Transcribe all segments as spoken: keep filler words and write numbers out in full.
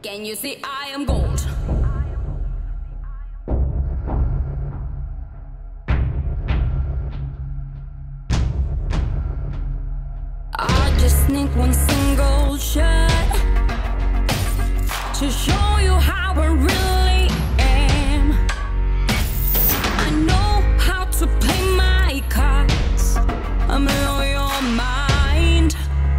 Can you see I am gold? I just need one single shot to show you how I really am. I know how to play my cards. I'm blowing your mind.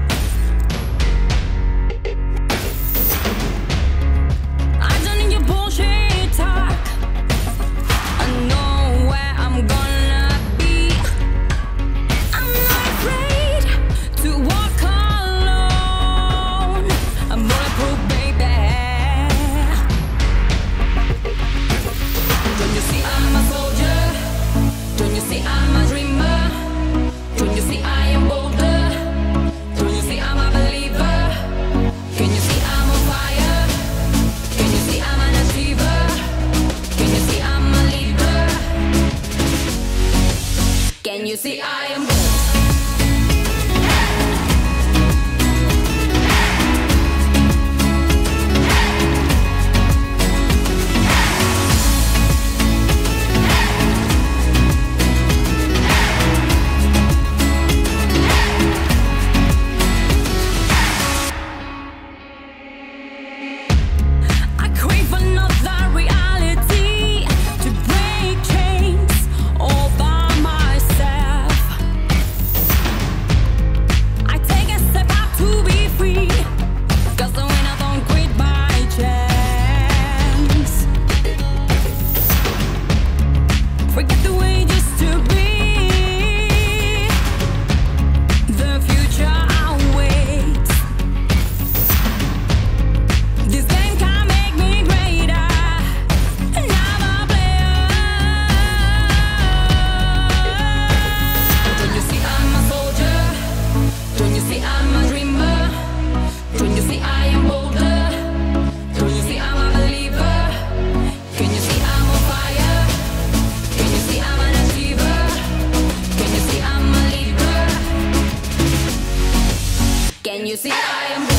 I don't need your bullshit talk. I know where I'm gonna be. I'm not afraid to walk alone. I'm bulletproof, baby. Don't you see I'm a soldier? Don't you see I'm a dreamer? Don't you see I am bolder? Don't you see I'm a believer? Can you see I'm on fire? Can you see I'm an achiever? Can you see I'm a leader? Can you see I am bold? I crave another reality to break chains all by myself. I take a step out to be free, 'cause the winner don't quit by chance. Forget the way it used to be. The future awaits. This game can make me greater, and I'm a player. Don't you see I'm a soldier? Don't you see I'm a dreamer? Don't you see I am bolder? Don't you see I'm a believer? Can you see I'm on fire? Can you see I'm an achiever? Can you see I'm a leader? Can you see I am bold?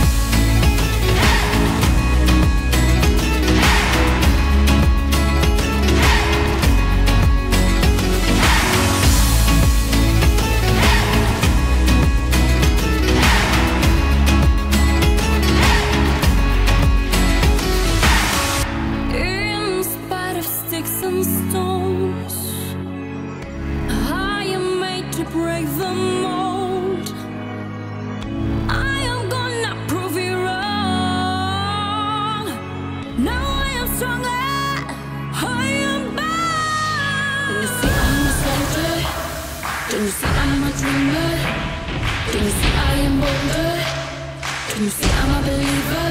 In spite of sticks and stones, I am made to break the mold. I am gonna prove you wrong. Now I am stronger. I am bold. Don't you see I'm a soldier? Don't you see I'm a dreamer? Don't you see I am bolder? Don't you see I'm a believer?